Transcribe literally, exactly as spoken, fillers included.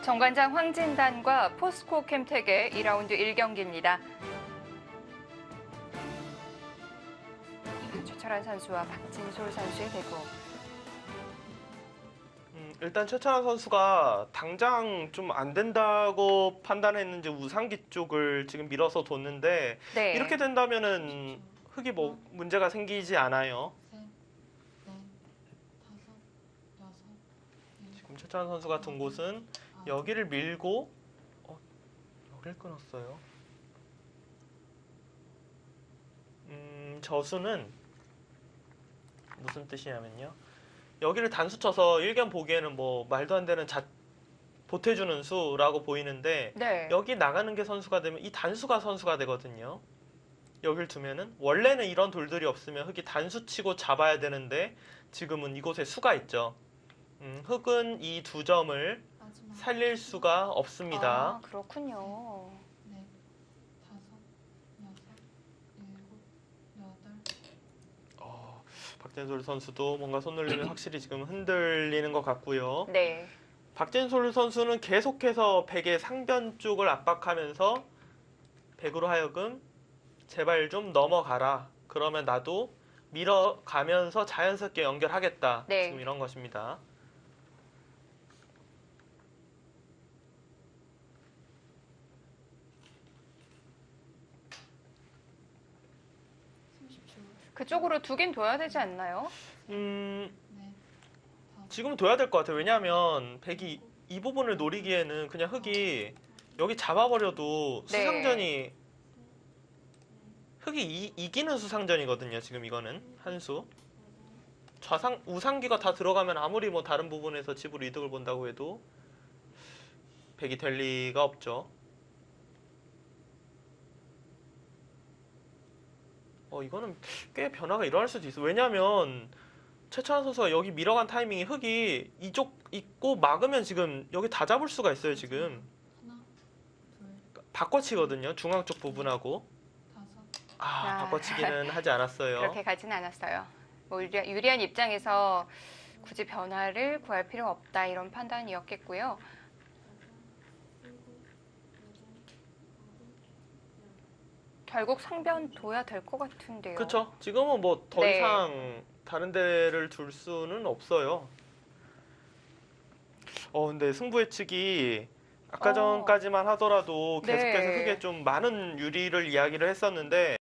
정관장 황진단과 포스코 캠텍의 이 라운드 일 경기입니다. 최철환 선수와 박진솔 선수의 대구. 음, 일단 최철환 선수가 당장 좀 안 된다고 판단했는지 우상기 쪽을 지금 밀어서 뒀는데 네. 이렇게 된다면은 흙이 뭐 문제가 생기지 않아요. 지금 최철환 선수가 둔 곳은 여기를 밀고 어, 여기를 끊었어요. 음, 저수는 무슨 뜻이냐면요. 여기를 단수 쳐서 일견 보기에는 뭐 말도 안 되는 자, 보태주는 수라고 보이는데 네. 여기 나가는 게 선수가 되면 이 단수가 선수가 되거든요. 여길 두면은 원래는 이런 돌들이 없으면 흙이 단수 치고 잡아야 되는데 지금은 이곳에 수가 있죠. 음, 흙은 이 두 점을 살릴 수가 없습니다. 아, 그렇군요. 어, 박진솔 선수도 뭔가 손놀림이 확실히 지금 흔들리는 것 같고요. 네. 박진솔 선수는 계속해서 백의 상변 쪽을 압박하면서 백으로 하여금 제발 좀 넘어가라. 그러면 나도 밀어가면서 자연스럽게 연결하겠다. 네. 지금 이런 것입니다. 그쪽으로 두긴 둬야 되지 않나요? 음, 지금은 둬야 될 것 같아요. 왜냐하면 백이 이 부분을 노리기에는 그냥 흙이 여기 잡아버려도 네. 수상전이 흙이 이, 이기는 수상전이거든요. 지금 이거는 한 수. 좌상 우상기가 다 들어가면 아무리 뭐 다른 부분에서 집으로 이득을 본다고 해도 백이 될 리가 없죠. 어 이거는 꽤 변화가 일어날 수도 있어. 왜냐하면 최철환 선수가 여기 밀어간 타이밍이 흙이 이쪽 있고 막으면 지금 여기 다 잡을 수가 있어요. 지금 바꿔치거든요. 중앙 쪽 부분하고. 아, 아. 바꿔치기는 하지 않았어요. 그렇게 가진 않았어요. 뭐 유리한, 유리한 입장에서 굳이 변화를 구할 필요 없다 이런 판단이었겠고요. 결국 상변 둬야 될 것 같은데요. 그렇죠. 지금은 뭐 더 네. 이상 다른 데를 둘 수는 없어요. 어 근데 승부 예측이 아까 어. 전까지만 하더라도 계속해서 네. 흙에 좀 많은 유리를 이야기를 했었는데